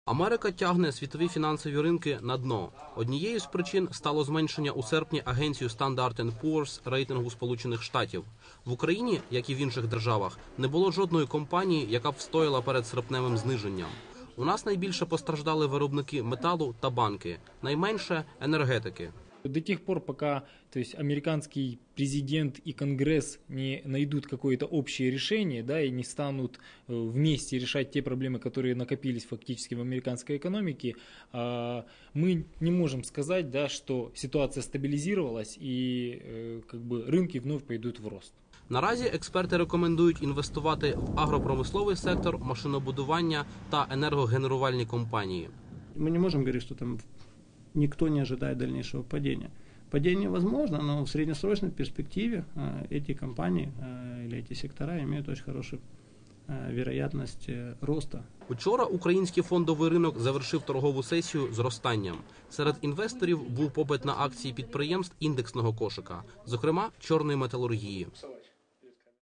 Америка тягне світові фінансові ринки на дно. Однією з причин стало зменшення у серпні агенцією Standard & Poor's рейтингу Сполучених Штатів. В Україні, як і в інших державах, не було жодної компанії, яка б встояла перед серпневим зниженням. У нас найбільше постраждали виробники металу та банки, найменше – енергетики. До тех пор, пока американский президент и Конгресс не найдут какое-то общее решение, да, и не станут вместе решать те проблемы, которые накопились фактически в американской экономике, мы не можем сказать, да, что ситуация стабилизировалась и рынки вновь пойдут в рост. Наразі експерти рекомендують інвестувати в агропромисловий сектор, машинобудування та енергогенерувальні компанії. Мы не можем говорить, что там никто не ожидает дальнейшего падения. Падение возможно, но в среднесрочной перспективе эти компании или эти сектора имеют очень хорошую вероятность роста. Учора український фондовий ринок завершив торгову сесію зростанням. Серед інвесторів був попит на акції підприємств індексного кошика, зокрема чорної металургії.